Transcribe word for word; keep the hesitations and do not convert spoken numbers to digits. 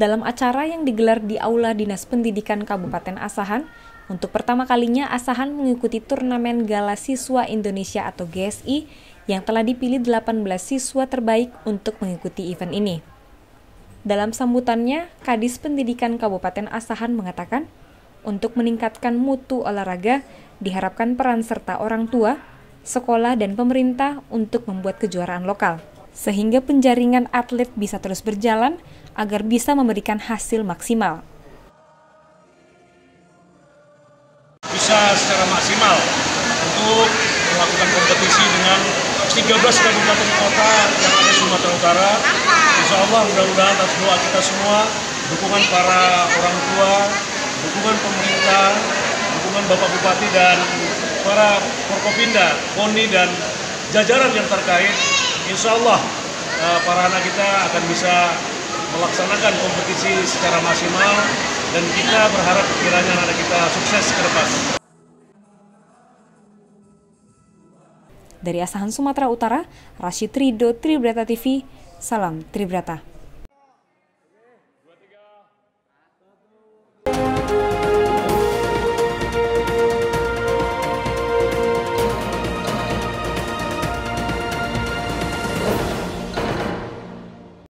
Dalam acara yang digelar di Aula Dinas Pendidikan Kabupaten Asahan, untuk pertama kalinya Asahan mengikuti turnamen Gala Siswa Indonesia atau G S I yang telah dipilih delapan belas siswa terbaik untuk mengikuti event ini. Dalam sambutannya, Kadis Pendidikan Kabupaten Asahan mengatakan, untuk meningkatkan mutu olahraga, diharapkan peran serta orang tua, sekolah, dan pemerintah untuk membuat kejuaraan lokal, sehingga penjaringan atlet bisa terus berjalan agar bisa memberikan hasil maksimal. Bisa secara maksimal untuk melakukan kompetisi dengan tiga belas kabupaten kota yang ada di Sumatera Utara. Insya Allah mudah-mudahan atas doa kita semua, dukungan para orang tua, dukungan pemerintah, dukungan Bapak Bupati dan para Forkopimda, Poni dan jajaran yang terkait, insya Allah para anak kita akan bisa melaksanakan kompetisi secara maksimal dan kita berharap kiranya anak kita sukses ke depan. Dari Asahan, Sumatera Utara, Rashid Ridho, Tribrata T V, salam Tribrata.